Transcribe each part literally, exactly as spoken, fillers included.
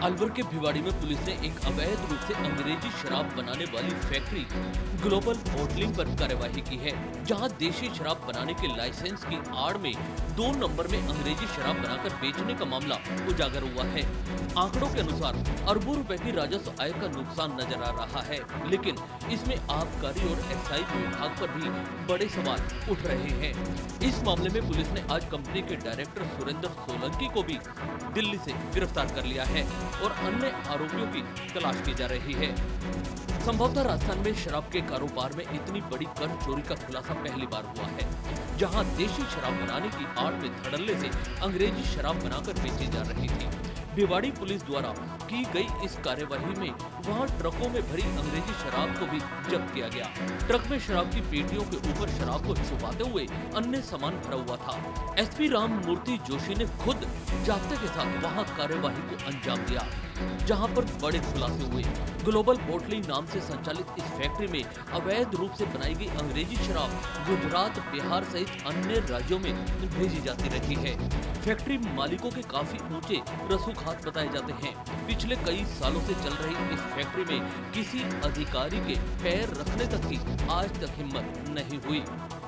अलवर के भिवाड़ी में पुलिस ने एक अवैध रूप से अंग्रेजी शराब बनाने वाली फैक्ट्री ग्लोबल बोटलिंग पर कार्यवाही की है, जहां देशी शराब बनाने के लाइसेंस की आड़ में दो नंबर में अंग्रेजी शराब बनाकर बेचने का मामला उजागर हुआ है। आंकड़ों के अनुसार अरबों रुपए की राजस्व आय का नुकसान नजर आ रहा है, लेकिन इसमें आबकारी और एक्साइज विभाग पर भी बड़े सवाल उठ रहे हैं। इस मामले में पुलिस ने आज कंपनी के डायरेक्टर सुरेंद्र सोलंकी को भी दिल्ली से गिरफ्तार कर लिया है और अन्य आरोपियों की तलाश की जा रही है। संभवतः राजस्थान में शराब के कारोबार में इतनी बड़ी कर चोरी का खुलासा पहली बार हुआ है, जहां देशी शराब बनाने की आड़ में धड़ल्ले से अंग्रेजी शराब बनाकर बेची जा रही थी। भिवाड़ी पुलिस द्वारा की गई इस कार्यवाही में वहां ट्रकों में भरी अंग्रेजी शराब को भी जब्त किया गया। ट्रक में शराब की पेटियों के ऊपर शराब को छुपाते हुए अन्य सामान भरा हुआ था। एसपी राम मूर्ति जोशी ने खुद जाब्ते के साथ वहां कार्यवाही को अंजाम दिया, जहां पर बड़े खुलासे हुए। ग्लोबल बोटलिंग नाम से संचालित इस फैक्ट्री में अवैध रूप से बनाई गई अंग्रेजी शराब गुजरात, बिहार सहित अन्य राज्यों में भेजी जाती रही है। फैक्ट्री मालिकों के काफी ऊंचे रसूख बताए जाते हैं। पिछले कई सालों से चल रही इस फैक्ट्री में किसी अधिकारी के पैर रखने तक की आज तक हिम्मत नहीं हुई।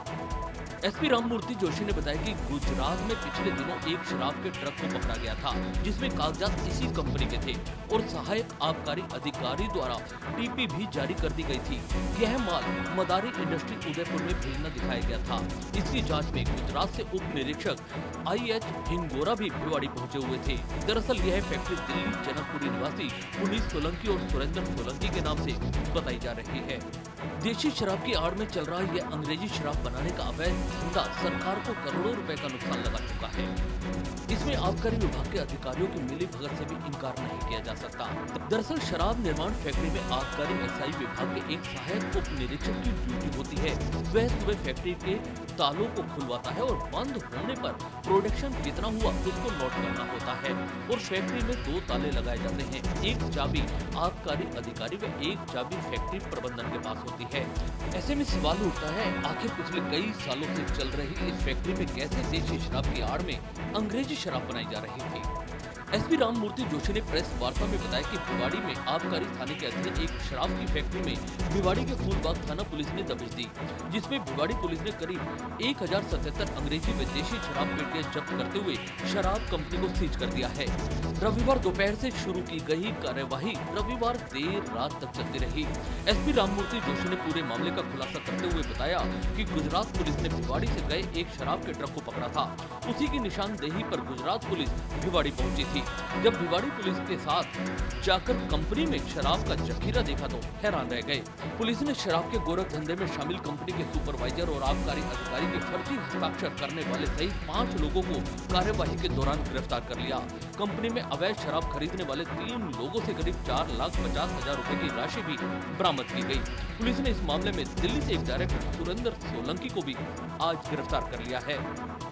एसपी राम मूर्ति जोशी ने बताया कि गुजरात में पिछले दिनों एक शराब के ट्रक को पकड़ा गया था, जिसमें कागजात इसी कंपनी के थे और सहायक आबकारी अधिकारी द्वारा टीपी भी जारी कर दी गई थी। यह माल मदारी इंडस्ट्री उदयपुर में भेजना दिखाया गया था। इसकी जांच में गुजरात से उप निरीक्षक आई एच हिंगोरा भी भिवाड़ी पहुंचे हुए थे। दरअसल यह फैक्ट्री दिल्ली जनकपुरी निवासी पुनीत सोलंकी और सुरेंद्र सोलंकी के नाम से बताई जा रही है। देशी शराब की आड़ में चल रहा यह अंग्रेजी शराब बनाने का अवैध धंधा सरकार को करोड़ों रुपए का नुकसान लगा चुका है। इसमें आबकारी विभाग के अधिकारियों की मिली भगत से भी इनकार नहीं किया जा सकता। दरअसल शराब निर्माण फैक्ट्री में आबकारी एक्साइज विभाग के एक सहायक उप निरीक्षक की ड्यूटी होती है। वह सुबह फैक्ट्री के तालों को खुलवाता है और बंद होने पर प्रोडक्शन कितना हुआ उसको नोट करना होता है और फैक्ट्री में दो ताले लगाए जाते हैं। एक चाबी आबकारी अधिकारी व एक चाबी फैक्ट्री प्रबंधन के पास होती है। ऐसे में सवाल उठता है, आखिर पिछले कई सालों से चल रही इस फैक्ट्री में कैसे देशी शराब की आड़ में अंग्रेजी शराब बनाई जा रही थी। एसपी राम मूर्ति जोशी ने प्रेस वार्ता में बताया कि भिवाड़ी में आबकारी थाने के अधीन एक शराब की फैक्ट्री में भिवाड़ी के फूलबाग थाना पुलिस ने दबिश दी, जिसमें भिवाड़ी पुलिस ने करीब एक हजार सतहत्तर अंग्रेजी व देशी शराब पेटियां जब्त करते हुए शराब कंपनी को सीज कर दिया है। रविवार दोपहर से शुरू की गई कार्यवाही रविवार देर रात तक चलती रही। एसपी राम मूर्ति जोशी ने पूरे मामले का खुलासा करते हुए बताया कि गुजरात पुलिस ने भिवाड़ी से गए एक शराब के ट्रक को पकड़ा था। उसी की निशानदेही पर गुजरात पुलिस भिवाड़ी पहुंची थी। जब भिवाड़ी पुलिस के साथ जाकर कंपनी में शराब का जखीरा देखा तो हैरान रह गए। पुलिस ने शराब के गोरख धंधे में शामिल कंपनी के सुपरवाइजर और आबकारी अधिकारी के फर्जी हस्ताक्षर करने वाले सहित पाँच लोगों को कार्यवाही के दौरान गिरफ्तार कर लिया। कंपनी में अवैध शराब खरीदने वाले तीन लोगों से करीब चार लाख पचास हजार रूपए की राशि भी बरामद की गई। पुलिस ने इस मामले में दिल्ली से एक डायरेक्टर सुरेंद्र सोलंकी को भी आज गिरफ्तार कर लिया है।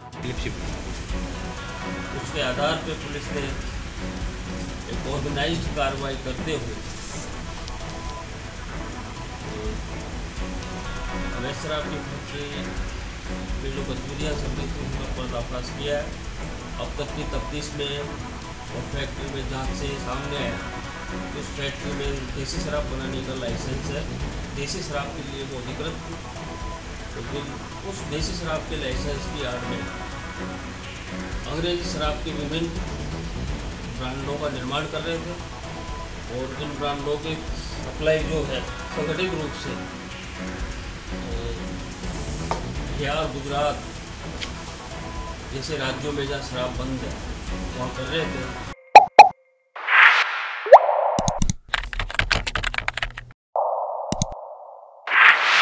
उसके आधार पर पुलिस ने एक ऑर्गेनाइज्ड कार्रवाई करते हुए अवैध शराब की फैक्ट्री जो गतिविधियाँ चलती थी उनका पर्दाफाश किया है। अब तक की तफ्तीश में और फैक्ट्री में जांच से सामने आया कि उस फैक्ट्री में देसी शराब बनाने का लाइसेंस है। देसी शराब के लिए वो अधिकृत थी, लेकिन तो उस देसी शराब के लाइसेंस की आड़ में अंग्रेजी शराब के विभिन्न ब्रांडों का निर्माण कर रहे थे और इन ब्रांडों की सप्लाई जो है संगठित रूप से बिहार, गुजरात जैसे राज्यों में जहाँ शराब बंद है वहाँ कर रहे थे।